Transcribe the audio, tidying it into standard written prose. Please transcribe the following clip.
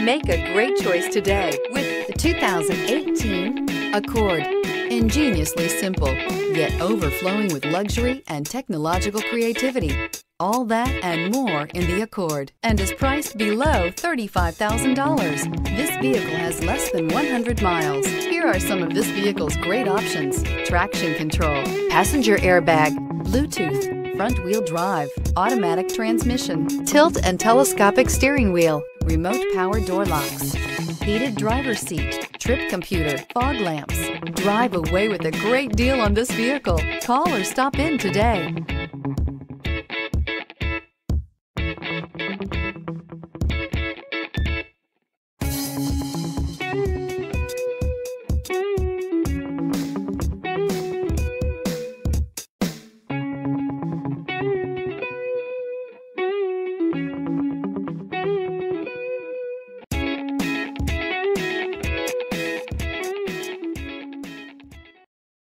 Make a great choice today with the 2018 Accord. Ingeniously simple, yet overflowing with luxury and technological creativity. All that and more in the Accord, and is priced below $35,000. This vehicle has less than 100 miles. Here are some of this vehicle's great options: traction control, passenger airbag, Bluetooth, front-wheel drive, automatic transmission, tilt and telescopic steering wheel, remote power door locks, heated driver's seat, trip computer, fog lamps. Drive away with a great deal on this vehicle. Call or stop in today.